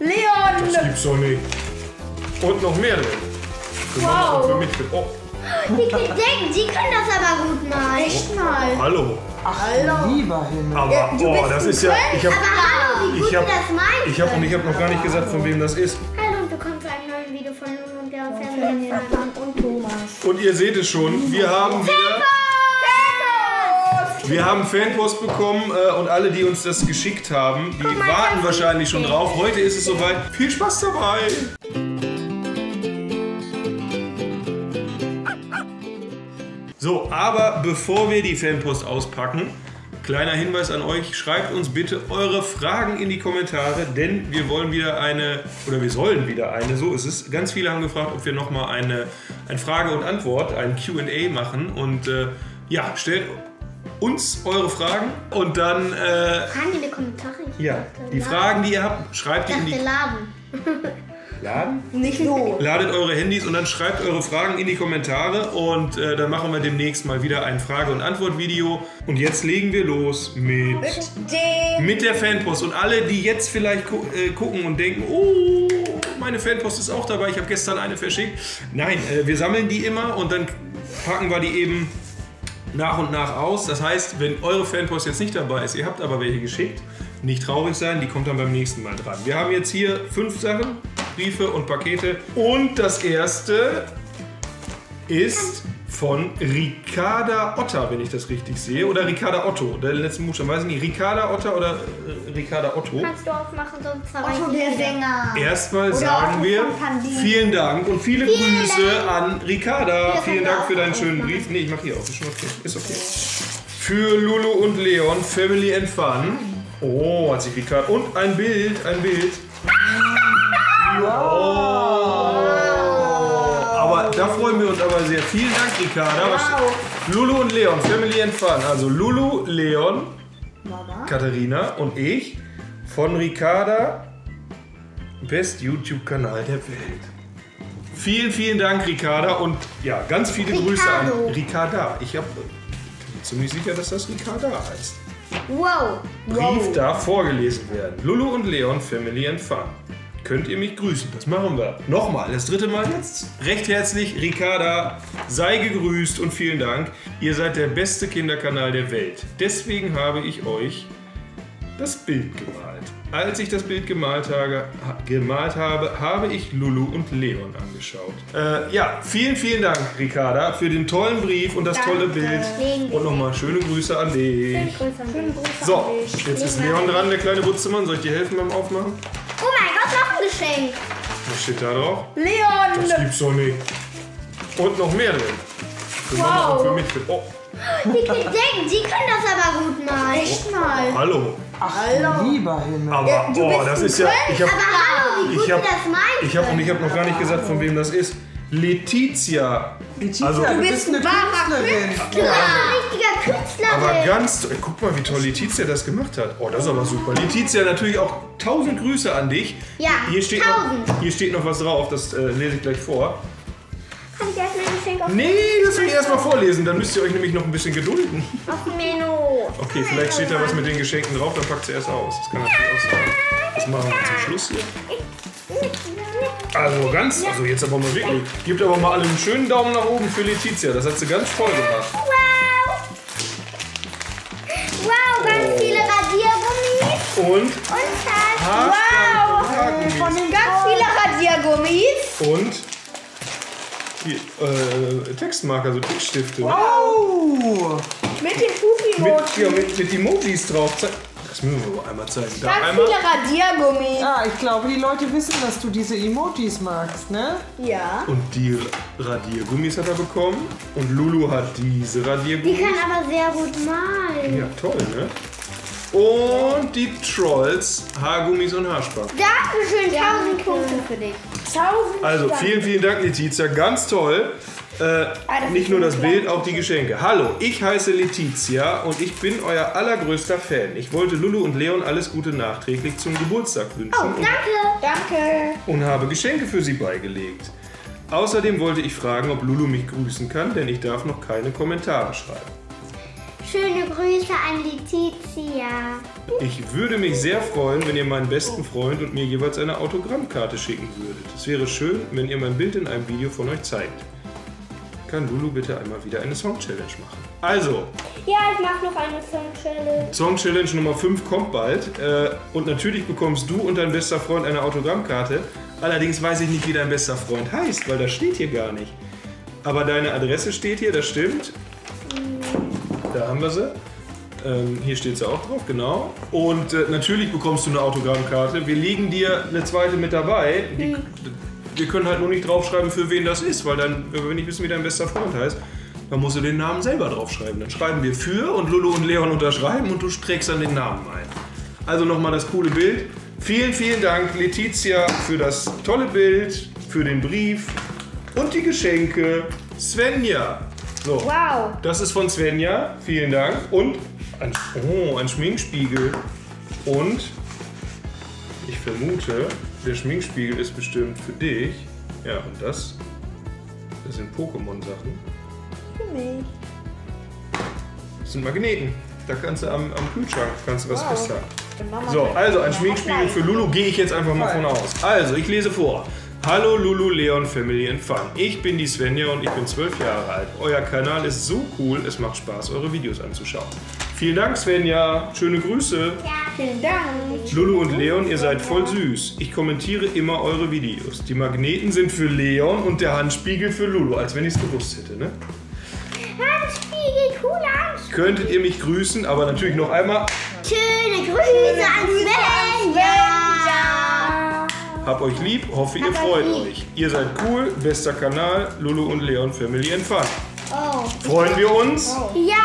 Leon! Das gibt's doch nicht. Und noch mehr drin. Für Mama und für mich. Oh. Die denken, sie können das aber gut malen. Echt mal. Hallo. Hallo. Lieber Himmel. Aber oh, das ist ja. Ich Aber hallo, wie gut du das meinst. Ich habe noch gar nicht gesagt, von wem das ist. Hallo und willkommen zu einem neuen Video von Lulu und der Family Und Thomas. Und ihr seht es schon, wir haben Fanpost bekommen und alle, die uns das geschickt haben, die warten wahrscheinlich schon drauf. Heute ist es soweit. Viel Spaß dabei! So, aber bevor wir die Fanpost auspacken, kleiner Hinweis an euch, schreibt uns bitte eure Fragen in die Kommentare, denn wir wollen wieder wir sollen wieder eine, so ist es. Ganz viele haben gefragt, ob wir nochmal eine Frage und Antwort, ein Q&A machen und ja, stellt uns eure Fragen und dann... Fragen in die Kommentare. Ja, die Fragen, die ihr habt, schreibt die in die... Laden? Nicht so. Ladet eure Handys und dann schreibt eure Fragen in die Kommentare und dann machen wir demnächst mal wieder ein Frage- und Antwort-Video. Und jetzt legen wir los mit der Fanpost. Und alle, die jetzt vielleicht gucken und denken, oh, meine Fanpost ist auch dabei, ich habe gestern eine verschickt. Nein, wir sammeln die immer und dann packen wir die eben nach und nach aus. Das heißt, wenn eure Fanpost jetzt nicht dabei ist, ihr habt aber welche geschickt, nicht traurig sein, die kommt dann beim nächsten Mal dran. Wir haben jetzt hier 5 Sachen, Briefe und Pakete. Und das erste ist von Ricarda Otter, wenn ich das richtig sehe. Oder Ricarda Otto, der letzte Buchstabe, weiß ich nicht. Ricarda Otter oder Ricarda Otto? Kannst du aufmachen, sonst zerreißt Otto der Sänger. Erstmal sagen wir vielen Dank und viele Grüße an Ricarda. Vielen Dank für deinen schönen Brief. Nee, ich mach hier auf, ist schon okay. Ist okay. Für Lulu und Leon, Family and Fun. Oh, hat sich Ricarda. Und ein Bild. Oh. Aber da freuen wir uns aber sehr. Vielen Dank, Ricarda. Wow. Lulu und Leon, Family and Fun. Also Lulu, Leon, Mama. Katharina und ich von Ricarda, Best YouTube-Kanal der Welt. Vielen, vielen Dank, Ricarda. Und ja, ganz viele Grüße an Ricarda. Ich bin ziemlich sicher, dass das Ricarda heißt. Wow. Brief darf vorgelesen werden. Lulu und Leon, Family and Fun. Könnt ihr mich grüßen? Das machen wir. Nochmal, das 3. Mal jetzt. Recht herzlich, Ricarda, sei gegrüßt und vielen Dank. Ihr seid der beste Kinderkanal der Welt. Deswegen habe ich euch das Bild gemalt. Als ich das Bild gemalt habe, habe ich Lulu und Leon angeschaut. Ja, vielen, vielen Dank, Ricarda, für den tollen Brief und das tolle Bild. Und nochmal schöne Grüße an dich. Schöne Grüße So, jetzt ist Leon dran, der kleine Butzemann. Soll ich dir helfen beim Aufmachen? Oh mein Gott, noch ein Geschenk. Was steht da drauf? Leon! Das gibt's doch nicht. Und noch mehr drin. Für Mama und für mich. Oh, Die denken, sie können das aber gut malen. Echt mal. hallo. Hallo. Lieber Himmel. Aber oh, das ist ja. Ich habe Aber hallo, wie gut du das meinst. ich hab noch gar nicht gesagt, von wem das ist. Letizia. Letizia, Also- du bist bist eine ein wahrer Künstlerin. Klar, richtiger Künstler. Aber ganz. Guck mal, wie toll Letizia das gemacht hat. Oh, das ist aber super. Letizia, natürlich auch 1000 Grüße an dich. Ja, Hier steht 1000. Hier steht noch was drauf, das lese ich gleich vor. Kann ich erst mein Geschenk auf Nee, das will ich erstmal vorlesen, dann müsst ihr euch nämlich noch ein bisschen gedulden. dem Menü? Okay, vielleicht steht da was mit den Geschenken drauf, dann packt sie erst aus. Das kann natürlich auch sein. Das machen wir zum Schluss hier. Also jetzt aber mal wirklich. Gebt aber mal alle einen schönen Daumen nach oben für Letizia. Das hat sie ganz toll gemacht. Wow. Wow, ganz viele Radiergummis. Und Wow. Haargummis. Ganz viele Radiergummis. Und hier, Textmarker, so Textstifte. Oh. Mit den Puffy-Emoji. Mit Emojis drauf. Das müssen wir wohl einmal zeigen. Da Ganz einmal. viele Radiergummis. Ja, ich glaube, die Leute wissen, dass du diese Emojis magst, ne? Ja. Und die Radiergummis hat er bekommen. Und Lulu hat diese Die Radiergummis. kann aber sehr gut malen. Ja, toll, ne? Und die Trolls, Haargummis und Haarspangen. Dankeschön, 1000 Punkte für dich. 1000 Also vielen, vielen Dank, Letizia. Ganz toll. Nicht nur das Bild, auch die Geschenke. Hallo, ich heiße Letizia und ich bin euer allergrößter Fan. Ich wollte Lulu und Leon alles Gute nachträglich zum Geburtstag wünschen Danke. und habe Geschenke für sie beigelegt. Außerdem wollte ich fragen, ob Lulu mich grüßen kann, denn ich darf noch keine Kommentare schreiben. Schöne Grüße an Letizia. Ich würde mich sehr freuen, wenn ihr meinen besten Freund und mir jeweils eine Autogrammkarte schicken würdet. Es wäre schön, wenn ihr mein Bild in einem Video von euch zeigt. Kann Lulu bitte einmal wieder eine Song-Challenge machen? Also, Ja, ich mache noch eine Song-Challenge. Song-Challenge Nummer 5 kommt bald. Und natürlich bekommst du und dein bester Freund eine Autogrammkarte. Allerdings weiß ich nicht, wie dein bester Freund heißt, weil das steht hier gar nicht. Aber deine Adresse steht hier, das stimmt. Da haben wir sie. Hier steht sie auch drauf, genau. Und natürlich bekommst du eine Autogrammkarte. Wir legen dir eine zweite mit dabei. Wir können halt nur nicht draufschreiben, für wen das ist, weil dann, wenn wir nicht wissen, wie dein bester Freund heißt, dann musst du den Namen selber draufschreiben. Dann schreiben wir für und Lulu und Leon unterschreiben und du trägst dann den Namen ein. Also nochmal das coole Bild. Vielen, vielen Dank, Letizia, für das tolle Bild, für den Brief und die Geschenke. Svenja. So, Wow. das ist von Svenja. Vielen Dank. Und ein Schminkspiegel. Und ich vermute, der Schminkspiegel ist bestimmt für dich. Ja, und das sind Pokémon-Sachen. Für mich. Das sind Magneten. Da kannst du am Kühlschrank was festhalten. Wenn Mama So, sagt, also ein Mama Schminkspiegel für bleibt. Lulu gehe ich jetzt einfach mal von aus. Also, ich lese vor. Hallo Lulu, Leon, Family and Fun. Ich bin die Svenja und ich bin 12 Jahre alt. Euer Kanal ist so cool, es macht Spaß, eure Videos anzuschauen. Vielen Dank, Svenja. Schöne Grüße. Vielen Dank. Lulu und Leon, ihr seid voll süß. Ich kommentiere immer eure Videos. Die Magneten sind für Leon und der Handspiegel für Lulu, als wenn ich es gewusst hätte, ne? Handspiegel, cool an. Könntet ihr mich grüßen, aber natürlich noch einmal. Schöne Grüße an Svenja. Hab euch lieb, hoffe ihr freut euch. Ihr seid cool, bester Kanal, Lulu und Leon Family and Fun. Oh. Freuen wir uns? Ja.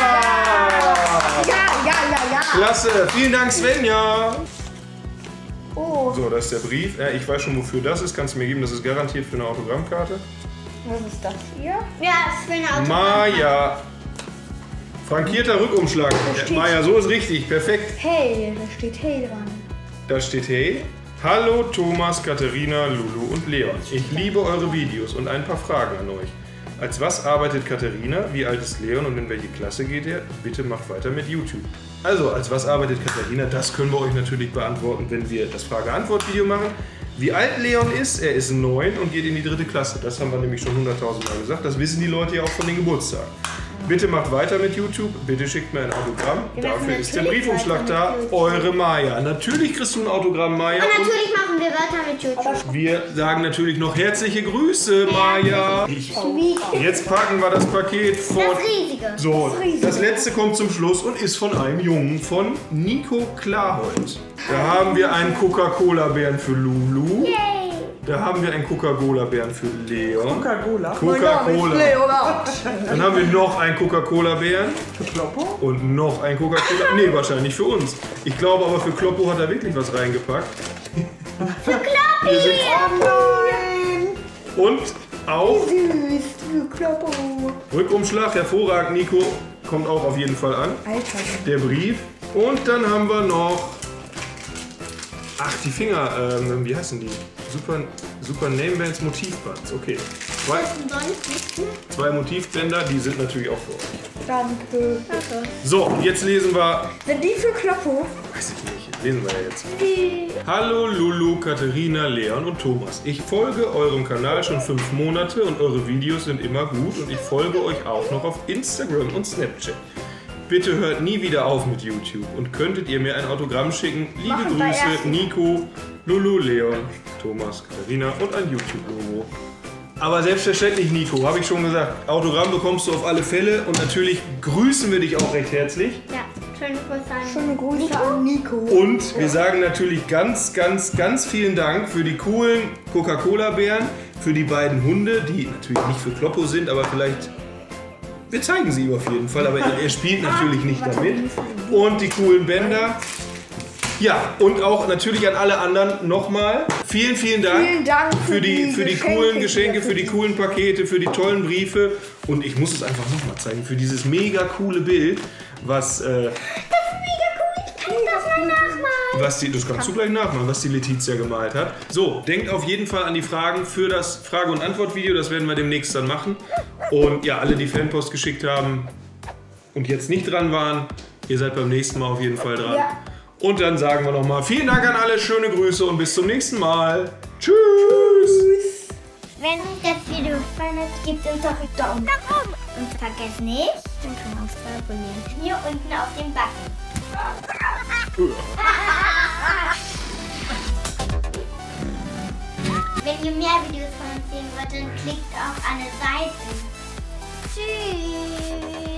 Ja! Klasse, vielen Dank Svenja. Oh, So, das ist der Brief. Ja, ich weiß schon, wofür das ist. Kannst du mir geben, das ist garantiert für eine Autogrammkarte. was ist das hier? Ja, Svenja. Maja. Frankierter Rückumschlag. steht- Maja, so ist richtig, perfekt. Hey, da steht Hey dran. Da steht hey. Hallo Thomas, Katharina, Lulu und Leon. Ich liebe eure Videos und ein paar Fragen an euch. Als was arbeitet Katharina? Wie alt ist Leon und in welche Klasse geht er? Bitte macht weiter mit YouTube. Also, als was arbeitet Katharina? Das können wir euch natürlich beantworten, wenn wir das Frage-Antwort-Video machen. Wie alt Leon ist? Er ist 9 und geht in die 3. Klasse. Das haben wir nämlich schon 100.000 Mal gesagt. Das wissen die Leute ja auch von den Geburtstagen. Bitte macht weiter mit YouTube. Bitte schickt mir ein Autogramm. Wir machen Dafür ist der natürlich Briefumschlag weiter da. mit YouTube. Eure Maja. Natürlich kriegst du ein Autogramm, Maja. Und Und natürlich machen wir weiter mit YouTube. wir sagen natürlich noch herzliche Grüße, Maja. Jetzt packen wir das Paket von... Das riesige. So, das letzte kommt zum Schluss und ist von einem Jungen, von Nico Klarhold. Da haben wir einen Coca-Cola-Bären für Lulu. Yay. Da haben wir einen Coca-Cola-Bären für Leon. Coca-Cola. Coca-Cola. Dann haben wir noch einen Coca-Cola-Bären. Für Kloppo? Und noch ein Coca-Cola. Nee, wahrscheinlich für uns. Ich glaube aber für Kloppo hat er wirklich was reingepackt. Für Kloppi. Hier sind Nein! und auch Süß, für Kloppo. Rückumschlag, hervorragend, Nico. Kommt auch auf jeden Fall an. Alter. Der Brief. Und dann haben wir noch... Ach, die Finger, wie heißen die? Super Namebands Motivbands. Okay. Zwei Motivbänder, die sind natürlich auch für euch. Danke. So, jetzt lesen wir... Sind die für Kloppo? Weiß ich nicht, lesen wir ja jetzt. Hallo Lulu, Katharina, Leon und Thomas. Ich folge eurem Kanal schon 5 Monate und eure Videos sind immer gut und ich folge euch auch noch auf Instagram und Snapchat. Bitte hört nie wieder auf mit YouTube und könntet ihr mir ein Autogramm schicken? Liebe Machen wir Grüße, erst. Nico, Lulu, Leon, Thomas, Katharina und ein YouTube-Logo. Aber selbstverständlich, Nico, habe ich schon gesagt, Autogramm bekommst du auf alle Fälle und natürlich grüßen wir dich auch recht herzlich. Ja, schöne Grüße an Schöne Grüße an Nico. Und wir sagen natürlich ganz, ganz, ganz vielen Dank für die coolen Coca-Cola-Bären, für die beiden Hunde, die natürlich nicht für Kloppo sind, aber vielleicht... Wir zeigen sie ihm auf jeden Fall, aber er spielt natürlich nicht damit. Und die coolen Bänder. Ja, und auch natürlich an alle anderen nochmal. Vielen, vielen Dank, Vielen Dank für die coolen Geschenke, hier, für die coolen Pakete, für die tollen Briefe. Und ich muss es einfach nochmal zeigen, für dieses mega coole Bild, was... Das ist mega cool. Ich kann das mal nachmalen. Das kannst du gleich nachmachen, was die Letizia gemalt hat. So, denkt auf jeden Fall an die Fragen für das Frage- und Antwort-Video. Das werden wir demnächst dann machen. Und ja, alle, die Fanpost geschickt haben, und jetzt nicht dran waren, ihr seid beim nächsten Mal auf jeden Fall dran. Ja. Und dann sagen wir nochmal vielen Dank an alle, schöne Grüße und bis zum nächsten Mal. Tschüss! Wenn euch das Video gefallen hat, gebt uns doch einen Daumen nach oben. Und vergesst nicht, den Kanal zu abonnieren. Hier unten auf dem Button. Wenn ihr mehr Videos von uns sehen wollt, dann klickt auf alle Seiten. Tschüss!